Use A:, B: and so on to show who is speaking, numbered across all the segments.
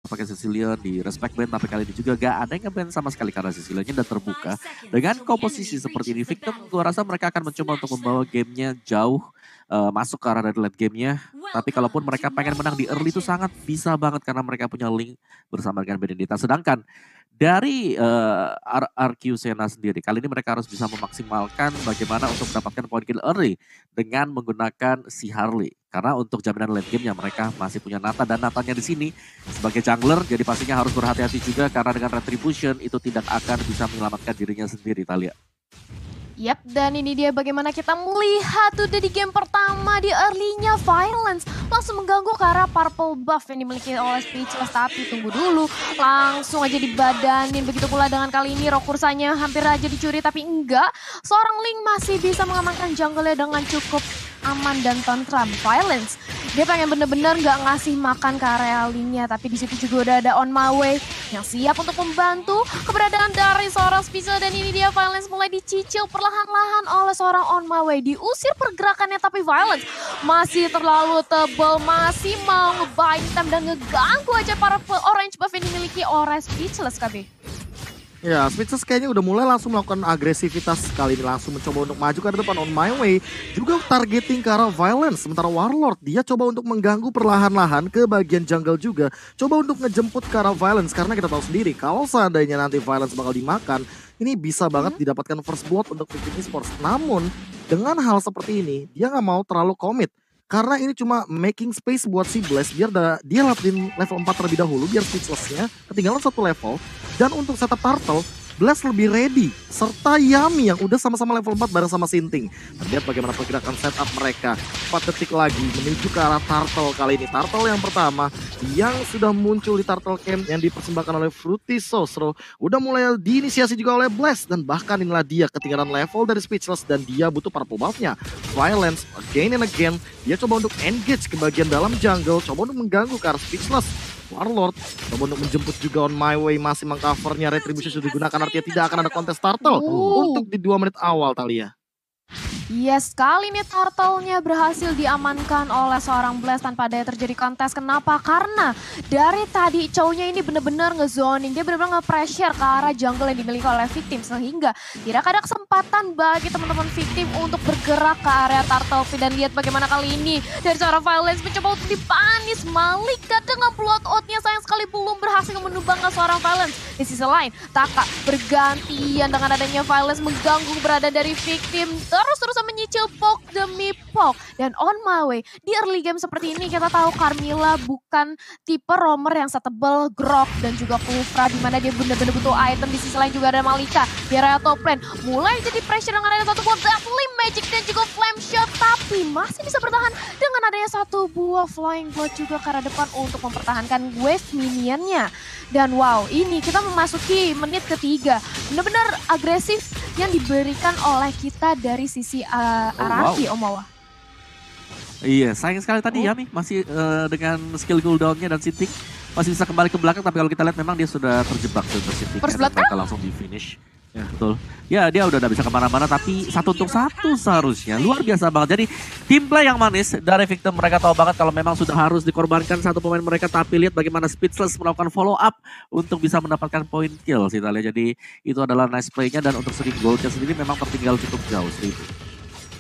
A: pakai Sicilian di respect ban, tapi kali ini juga gak ada yang nge-ban sama sekali karena Siciliannya udah terbuka. Dengan komposisi seperti ini, Victim gue rasa mereka akan mencoba untuk membawa gamenya jauh masuk ke arah dari late gamenya. Tapi kalaupun mereka pengen menang di early itu sangat bisa banget karena mereka punya link bersama dengan Benedetta. Sedangkan dari RQ Sena sendiri, kali ini mereka harus bisa memaksimalkan bagaimana untuk mendapatkan point kill early dengan menggunakan si Harley. Karena untuk jaminan late game-nya mereka masih punya Nata dan Natanya di sini sebagai jungler, jadi pastinya harus berhati-hati juga karena dengan Retribution itu tidak akan bisa menyelamatkan dirinya sendiri, Thalia.
B: Yap, dan ini dia bagaimana kita melihat udah di game pertama di early-nya Violence langsung mengganggu ke arah purple buff yang dimiliki oleh Speechless. Tapi tunggu dulu, langsung aja dibadanin. Begitu pula dengan kali ini Rokursanya hampir aja dicuri tapi enggak. Seorang Link masih bisa mengamankan jungle-nya dengan cukup aman dan tentram. Violence, dia pengen bener-bener gak ngasih makan ke area Link-nya, tapi di situ juga udah ada On My Way yang siap untuk membantu keberadaan dari seorang Speechless. Dan ini dia Violence mulai dicicil perlahan-lahan oleh seorang On My Way. Diusir pergerakannya tapi Violence masih terlalu tebal, masih mau ngebind time dan ngeganggu aja para orange buff yang dimiliki oleh Speechless, KB.
C: Ya, Speechless kayaknya udah mulai langsung melakukan agresivitas kali ini, langsung mencoba untuk maju ke depan. On My Way juga targeting ke arah Violence. Sementara Warlord dia coba untuk mengganggu perlahan-lahan ke bagian jungle juga. Coba untuk ngejemput ke arah Violence karena kita tahu sendiri kalau seandainya nanti Violence bakal dimakan, ini bisa banget didapatkan first blood untuk Victim Esports. Namun dengan hal seperti ini dia nggak mau terlalu komit. Karena ini cuma making space buat si Blaze biar dia lapisin level 4 terlebih dahulu biar Speechless-nya ketinggalan satu level. Dan untuk setup Turtle, Blaze lebih ready. Serta Yami yang udah sama-sama level 4 bareng sama Sinting. Dan lihat bagaimana pergerakan setup mereka. 4 detik lagi menuju ke arah Turtle kali ini. Turtle yang pertama yang sudah muncul di Turtle Camp yang dipersembahkan oleh Fruity Sosro. Udah mulai diinisiasi juga oleh Blaze. Dan bahkan inilah dia ketinggalan level dari Speechless. Dan dia butuh purple buff-nya. Violence again and again. Dia coba untuk engage ke bagian dalam jungle. Coba untuk mengganggu ke arah Speechless. Warlord coba untuk menjemput juga On My Way, masih mengcovernya. Retribution sudah digunakan, artinya tidak akan ada kontes Turtle untuk di 2 menit awal, Thalia.
B: Yes, kali ini Turtle-nya berhasil diamankan oleh seorang Blaze tanpa ada terjadi kontes. Kenapa? Karena dari tadi Chow-nya ini benar-benar ngezoning. Dia benar-benar nge-pressure ke arah jungle yang dimiliki oleh Victim. Sehingga tidak ada kesempatan bagi teman-teman Victim untuk bergerak ke area Turtle. Dan lihat bagaimana kali ini dari seorang Violence mencoba untuk dipanis. Malika dengan blood out-nya sayang sekali belum berhasil menumbangkan seorang Violence. Di sisi lain, Taka bergantian dengan adanya Violence mengganggu berada dari Victim. Terus menyicil poke demi poke. Dan On My Way di early game seperti ini kita tahu Carmilla bukan tipe roamer yang setebal Grok dan juga Kufra, dimana dia benar-benar butuh item. Di sisi lain juga ada Malika di area top lane. Mulai jadi pressure dengan adanya satu buah Deathly Magic dan juga Flame Shot, tapi masih bisa bertahan dengan adanya satu buah Flying Blood juga ke arah depan untuk mempertahankan wave minionnya. Dan wow, ini kita memasuki menit ketiga. Benar-benar agresif yang diberikan oleh kita dari sisi Araki, Om Wawa.
A: Iya, sayang sekali tadi Yami masih dengan skill cooldown-nya dan Sinting masih bisa kembali ke belakang, tapi kalau kita lihat memang dia sudah terjebak tuh Sinting.
B: First blood kan?
A: Langsung di finish. Ya betul. Ya dia udah gak bisa kemana-mana, tapi 1 untuk 1 seharusnya. Luar biasa banget. Jadi tim play yang manis dari Victim, mereka tahu banget kalau memang sudah harus dikorbankan satu pemain mereka. Tapi lihat bagaimana Speechless melakukan follow up untuk bisa mendapatkan point kill sih Thalia. Jadi itu adalah nice play-nya, dan untuk sering gold-nya sendiri memang tertinggal cukup jauh 1000.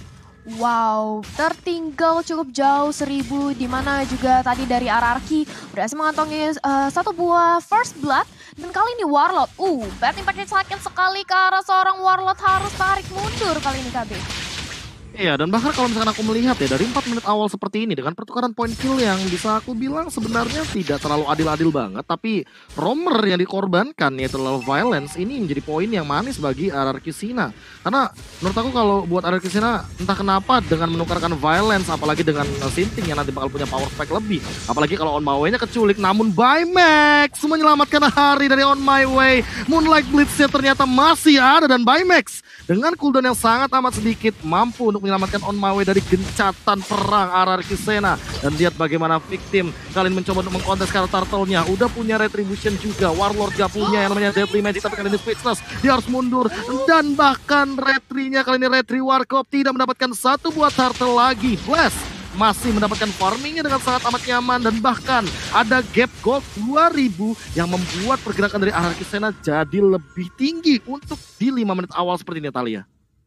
B: Wow, tertinggal cukup jauh 1000, dimana juga tadi dari RRQ berhasil mengantongi satu buah first blood. Dan kali ini Warlord, bad impact sakit sekali ke arah seorang Warlord, harus tarik mundur kali ini KB.
C: Iya, dan bahkan kalau misalkan aku melihat ya dari 4 menit awal seperti ini dengan pertukaran point kill yang bisa aku bilang sebenarnya tidak terlalu adil-adil banget, tapi roamer yang dikorbankan yaitu lalu Violence ini menjadi poin yang manis bagi RRQ Sina. Karena menurut aku kalau buat RRQ Sina entah kenapa dengan menukarkan Violence apalagi dengan Sinting yang nanti bakal punya power spike lebih. Apalagi kalau On My Way-nya keculik, namun Bymax menyelamatkan hari dari On My Way. Moonlight Blitz-nya ternyata masih ada, dan Bymax dengan cooldown yang sangat amat sedikit mampu untuk menyelamatkan On My Way dari gencatan perang RRQ Sena. Dan lihat bagaimana Victim kali ini mencoba untuk mengkontes karena Turtle-nya. Udah punya Retribution juga, Warlord gak punya yang namanya Deadly Magic, tapi kali ini Speechless dia harus mundur. Dan bahkan Retri-nya kali ini Retri Warkop tidak mendapatkan satu buah Turtle lagi. Blast masih mendapatkan farmingnya dengan sangat amat nyaman. Dan bahkan ada gap gold 2000 yang membuat pergerakan dari RRQ Sena jadi lebih tinggi untuk di 5 menit awal seperti ini, Thalia.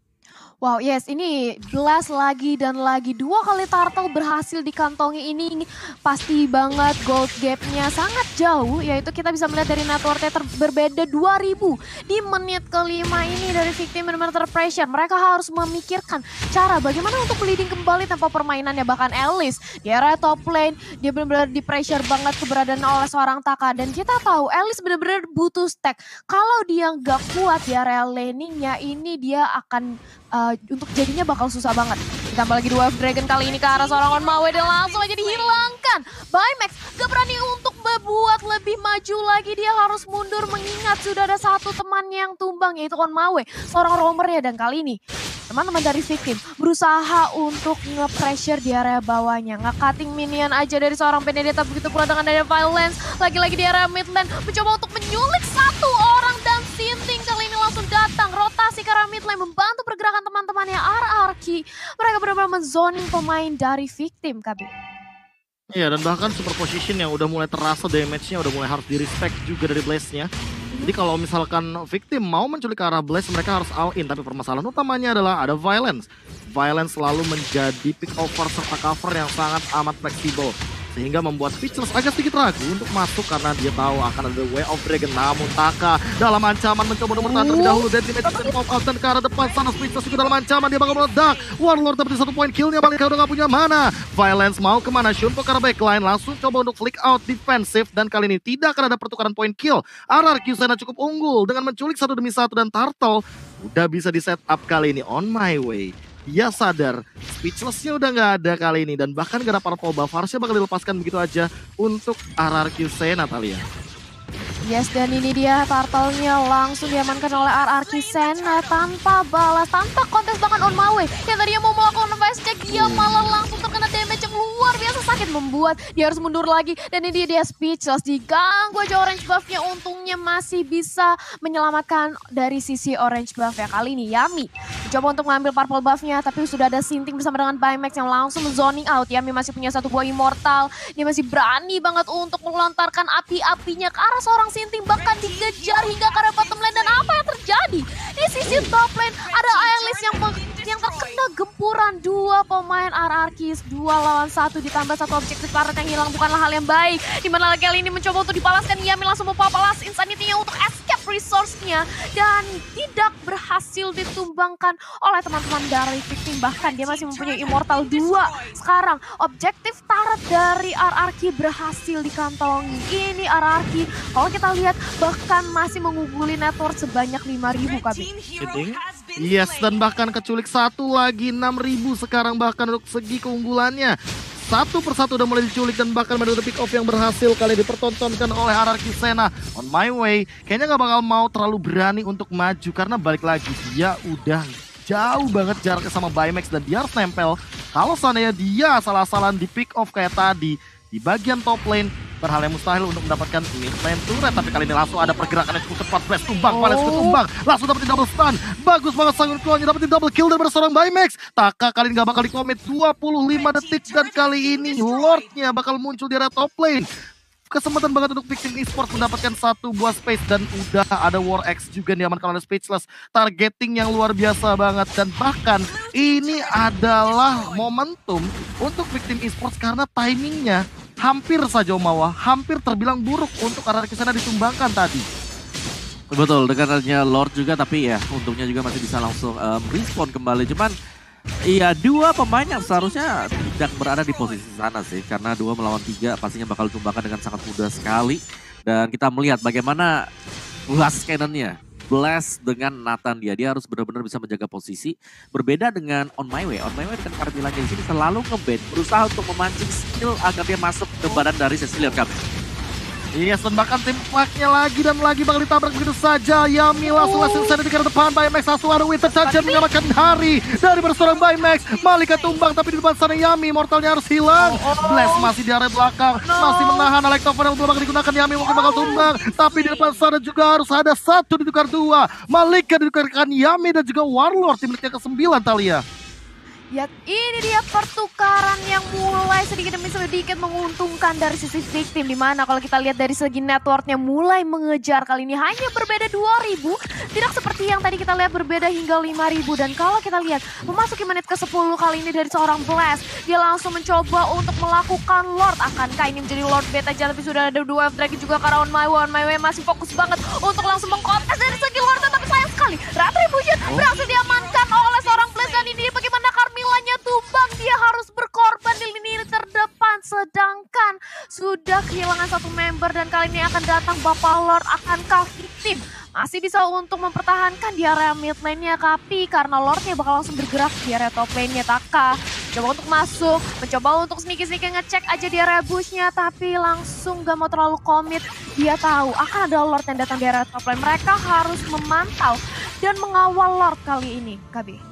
B: Wow, yes, ini blast lagi dan lagi. 2 kali turtle berhasil dikantongi ini pasti banget gold gapnya sangat jauh. Yaitu kita bisa melihat dari networknya berbeda 2000. Di menit kelima ini dari Victim benar-benar terpressure. Mereka harus memikirkan cara bagaimana untuk leading kembali tanpa permainannya. Bahkan Alice di area top lane, dia benar-benar di pressure banget keberadaan oleh seorang Taka. Dan kita tahu Alice benar-benar butuh stack. Kalau dia nggak kuat di area laningnya, ini dia akan untuk jadinya bakal susah banget. Ditambah lagi 2 Dragon kali ini ke arah seorang Onmawe dan langsung aja dihilangkan. Baymax gak berani untuk berbuat lebih maju lagi. Dia harus mundur mengingat sudah ada satu temannya yang tumbang yaitu Onmawe. Seorang roamernya dan kali ini teman-teman dari Victim berusaha untuk nge-pressure di area bawahnya. Nge-cutting minion aja dari seorang Benedetta. Begitu pula dengan dari Violence. Lagi-lagi di area mid lane mencoba untuk menyulik satu orang dan Sinting kali ini langsung datang. Rotasi ke arah mid lane membantu pergerakan teman-temannya RRQ. Mereka benar-benar menzoning pemain dari Victim, KB.
C: Iya, dan bahkan super position yang udah mulai terasa damage-nya udah mulai harus di-respect juga dari Blaze-nya. Jadi kalau misalkan Victim mau menculik ke arah Blaze, mereka harus all in. Tapi permasalahan utamanya adalah ada Violence. Violence selalu menjadi pick over serta cover yang sangat amat fleksibel. Sehingga membuat Speechless agak sedikit ragu untuk masuk karena dia tahu akan ada Way of Dragon. Namun Taka dalam ancaman mencoba untuk bertahan terlebih dahulu. Dan Dimension pop out dan ke arah depan sana Speechless juga dalam ancaman. Dia bakal meledak. Warlord dapetin 1 poin killnya. Malika udah gak punya mana. Violence mau kemana? Shunpo ke arah backline. Langsung coba untuk flick out defensif. Dan kali ini tidak akan ada pertukaran poin kill. RRQ Sena cukup unggul dengan menculik 1 demi 1. Dan Turtle udah bisa di set up kali ini. On my way. Dia sadar Speechless-nya udah gak ada kali ini. Dan bahkan gak ada purple buff, harusnya bakal dilepaskan begitu aja untuk RRQ Sena, Thalia.
B: Yes, dan ini dia turtle-nya langsung diamankan oleh RRQ Sena tanpa balas, tanpa kontes bahkan Onmawe. Yang tadinya mau melakukan face check, dia malah langsung terkena damage yang luar biasa sakit membuat dia harus mundur lagi. Dan ini dia Speechless, diganggu aja orange buff-nya, untungnya masih bisa menyelamatkan dari sisi orange buff ya. Kali ini Yami mencoba untuk mengambil purple buff-nya, tapi sudah ada Sinting bersama dengan Baymax yang langsung zoning out. Yami masih punya 1 buah immortal, dia masih berani banget untuk melontarkan api-apinya ke arah seorang Sinting, bahkan dikejar hingga ke arah bottom lane. Dan apa yang terjadi? Di sisi top lane ada Alice yang terkena gempuran 2 pemain RRQ, 2 lawan 1 ditambah 1 objektif karet yang hilang bukanlah hal yang baik. Dimana kali ini mencoba untuk dibalaskan, Yami langsung membalas insanity-nya untuk escape resource-nya dan tidak berhasil ditumbangkan oleh teman-teman dari Victim. Bahkan dia masih mempunyai immortal 2. Sekarang objektif turret dari RRQ berhasil dikantongi. Ini RRQ kalau kita lihat bahkan masih mengungguli network sebanyak 5.000 KB.
C: Yes, dan bahkan keculik 1 lagi 6.000 sekarang bahkan untuk segi keunggulannya. Satu persatu udah mulai diculik dan bahkan ada pick off yang berhasil kali dipertontonkan oleh RRQ Sena. On my way, kayaknya gak bakal mau terlalu berani untuk maju karena balik lagi dia udah jauh banget jaraknya sama Baymax dan dia harus nempel. Kalau seandainya dia salah-salahan di pick off kayak tadi di bagian top lane, berhal yang mustahil untuk mendapatkan mid lane turret. Tapi kali ini langsung ada pergerakan yang cukup tepat. Blast tumbang, Valens ketumbang, langsung dapetin double stun. Bagus banget Sangun Klonya, dapetin double kill dari seorang Baymax. Taka kali ini gak bakal dikomit 25 detik. Dan kali ini Lordnya bakal muncul di area top lane. Kesempatan banget untuk Victim Esports mendapatkan 1 buah space. Dan udah ada War X juga diamankan oleh Speechless. Targeting yang luar biasa banget. Dan bahkan ini adalah momentum untuk Victim Esports karena timingnya hampir saja Omawa, hampir terbilang buruk untuk RRQ Sena ditumbangkan tadi.
A: Betul, dengan adanya Lord juga, tapi ya untungnya juga masih bisa langsung respon kembali. Cuman iya, 2 pemain yang seharusnya tidak berada di posisi sana sih. Karena 2 melawan 3 pastinya bakal ditumbangkan dengan sangat mudah sekali. Dan kita melihat bagaimana blast cannon-nya. Blast dengan Nathan dia harus benar-benar bisa menjaga posisi. Berbeda dengan On My Way. On My Way dengan Carmilla di sini selalu nge-bait, berusaha untuk memancing skill agar dia masuk ke badan dari Cecilion kami.
C: Yes, dan bahkan tempaknya lagi dan lagi bakal ditabrak begitu saja. Yami langsung sana di ke depan. Baymax langsung ada Winter Charger menyelamatkan hari dari berseorang Baymax. Malika tumbang tapi di depan sana Yami, mortalnya harus hilang. Blast masih di area belakang, masih menahan Electrovan yang belum bakal digunakan. Yami mungkin bakal tumbang, tapi di depan sana juga harus ada 1 ditukar 2. Malika ditukarkan Yami dan juga Warlord di menitnya ke-9, Thalia.
B: Ya, ini dia pertukaran yang mulai sedikit demi sedikit menguntungkan dari sisi victim. Dimana kalau kita lihat dari segi networknya mulai mengejar, kali ini hanya berbeda 2.000. Tidak seperti yang tadi kita lihat berbeda hingga 5.000. Dan kalau kita lihat memasuki menit ke-10 kali ini dari seorang Blast. Dia langsung mencoba untuk melakukan Lord. Akankah ini menjadi Lord beta aja, tapi sudah ada 2 F-Dragon juga karena On My Way masih fokus banget untuk langsung mengkontes dari segi Lord. Tapi sayang sekali, Retribution berhasil diamankan oleh seorang Blast. Dan ini bagaimana Carmillanya tumbang, dia harus berkorban di lini terdepan. Sedangkan sudah kehilangan satu member dan kali ini akan datang Bapak Lord. Akankah victim masih bisa untuk mempertahankan di area mid lane-nya, tapi karena Lordnya bakal langsung bergerak di area top lane-nya. Taka coba untuk masuk, mencoba untuk sneaky-sneaky ngecek aja di area bush-nya, tapi langsung gak mau terlalu komit. Dia tahu akan ada Lord yang datang di area top lane. Mereka harus memantau dan mengawal Lord kali ini, KB.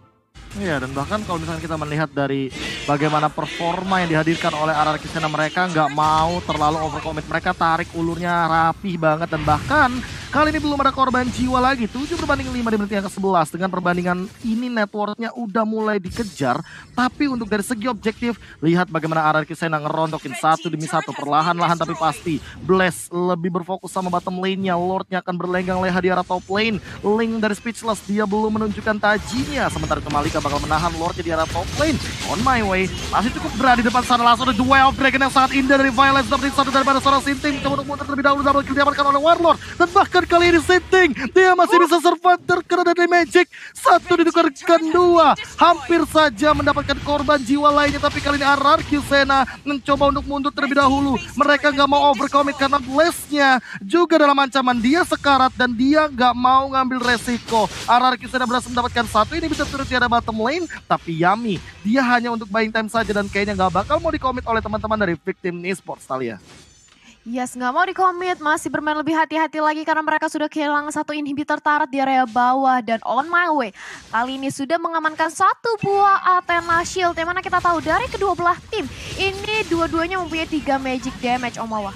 C: Iya, dan bahkan kalau misalnya kita melihat dari bagaimana performa yang dihadirkan oleh RRQ Sena, mereka nggak mau terlalu overcommit. Mereka tarik ulurnya rapih banget, dan bahkan kali ini belum ada korban jiwa lagi. 7/5 di menit yang ke-11. Dengan perbandingan ini networknya udah mulai dikejar. Tapi untuk dari segi objektif, lihat bagaimana RRQ Sena ngerontokin satu demi satu. Perlahan-lahan tapi pasti. Blast lebih berfokus sama bottom lane-nya. Lordnya akan berlenggang leha di arah top lane. Link dari Speechless, dia belum menunjukkan tajinya. Sementara itu Malika bakal menahan Lordnya di arah top lane. On My Way masih cukup berada di depan sana. Langsung ada duel of Dragon yang sangat indah dari Violence. Dapat satu daripada seorang Sinting. Coba untuk muter terlebih dahulu. Double kill diamankan oleh Warlord. Dan bahkan kali ini Sinting, dia masih bisa survive terkena dari Magic. Satu ditukarkan 2. Hampir saja mendapatkan korban jiwa lainnya. Tapi kali ini RRQ Sena mencoba untuk mundur terlebih dahulu. Mereka nggak mau overcommit karena Blaze-nya juga dalam ancaman. Dia sekarat dan dia nggak mau ngambil resiko. RRQ Sena berhasil mendapatkan satu. Ini bisa turut tiada bottom lane. Tapi Yami, dia hanya untuk buying time saja dan kayaknya nggak bakal mau dikomit oleh teman-teman dari Victim Esports, Talia.
B: Yes, nggak mau dikomit, masih bermain lebih hati-hati lagi karena mereka sudah kehilangan satu inhibitor turret di area bawah. Dan On My Way kali ini sudah mengamankan satu buah Athena Shield, yang mana kita tahu dari kedua belah tim ini dua-duanya mempunyai 3 magic damage, Omawa.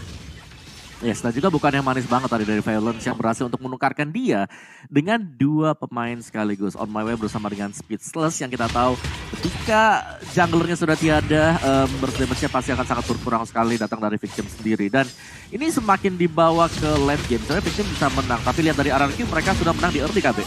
A: Yes, dan juga bukan yang manis banget tadi dari Violence yang berhasil untuk menukarkan dia dengan 2 pemain sekaligus. On My Way bersama dengan Speechless yang kita tahu ketika junglernya sudah tiada, burst damage-nya pasti akan sangat berkurang sekali datang dari Victim sendiri. Dan ini semakin dibawa ke late game, soalnya Victim bisa menang. Tapi lihat dari RRQ, mereka sudah menang di early, KB.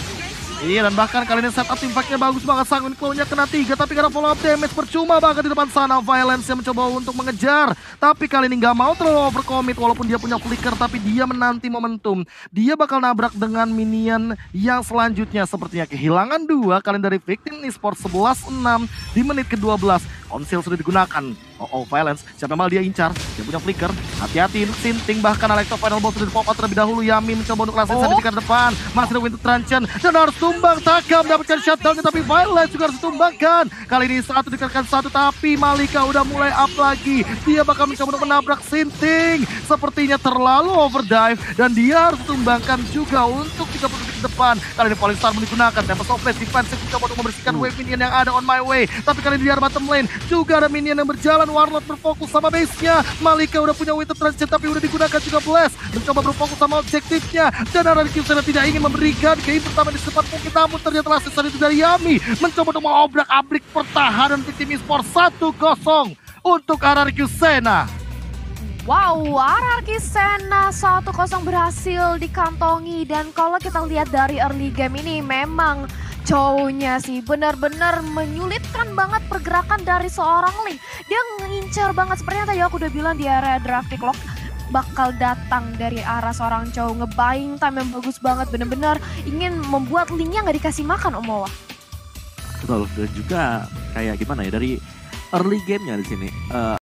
C: Iya, dan bahkan kali ini setup impact-nya bagus banget. Sanguin Claw-nya kena 3, tapi karena follow up damage percuma banget di depan sana. Violence yang mencoba untuk mengejar, tapi kali ini nggak mau terlalu overcommit. Walaupun dia punya flicker, tapi dia menanti momentum. Dia bakal nabrak dengan minion yang selanjutnya. Sepertinya kehilangan 2 kali dari Victim Esports. 11-6 di menit ke-12. Conceal sudah digunakan. Violence, siapa yang malah dia incar. Dia punya flicker, hati-hati Sinting. Bahkan Electro Final Boss sudah di-pop out terlebih dahulu. Yami mencoba untuk langsung di depan. Masih ada Winter Truncheon dan harus tumbang. Taka mendapatkan shutdown, tapi Violence juga harus ditumbangkan. Kali ini satu dikatakan satu, tapi Malika udah mulai up lagi. Dia bakal mencoba untuk menabrak Sinting. Sepertinya terlalu overdrive dan dia harus ditumbangkan juga untuk 30 detik ke depan. Kali ini Falling Star digunakan. Tempest of Flash defensive mencoba untuk membersihkan wave minion yang ada On My Way. Tapi kali ini di arah bottom lane juga ada minion yang berjalan. Warlord berfokus sama base-nya. Malika udah punya Winter Truncheon tapi udah digunakan juga Blast. Mencoba berfokus sama objektifnya. Dan RRQ Sena tidak ingin memberikan game pertama di secepat mungkin. Namun ternyata last itu dari Yami. Mencoba untuk mengobrak-abrik pertahanan Victim Esports. 1-0 untuk RRQ Sena.
B: Wow, RRQ Sena 1-0 berhasil dikantongi. Dan kalau kita lihat dari early game ini memang cowoknya sih benar-benar menyulitkan banget pergerakan dari seorang Link. Dia ngincer banget, seperti yang tadi aku udah bilang di area drafting lock bakal datang dari arah seorang cowok. Nge-buying time yang bagus banget, bener-bener ingin membuat Linknya nggak dikasih makan, Omawa.
A: Betul, dan juga kayak gimana ya, dari early game-nya di sini.